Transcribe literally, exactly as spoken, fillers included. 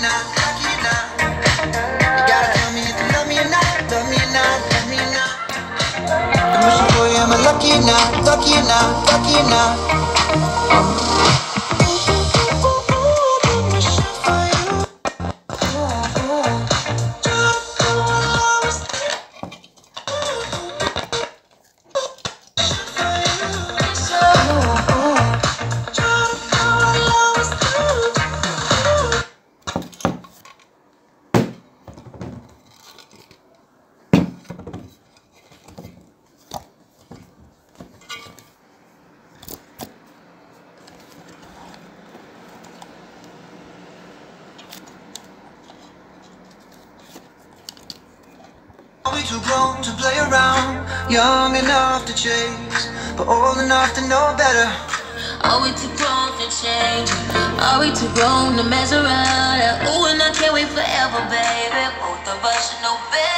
not, lucky or not. You gotta tell me if you love me or not, love me or not, love me or not. I'm wishing for you, am I lucky or not, lucky or not, lucky or not. Are we too grown to play around? Young enough to chase, but old enough to know better. Are we too grown to change? Are we too grown to mess around? Ooh, and I can't wait forever, baby. Both of us should know better.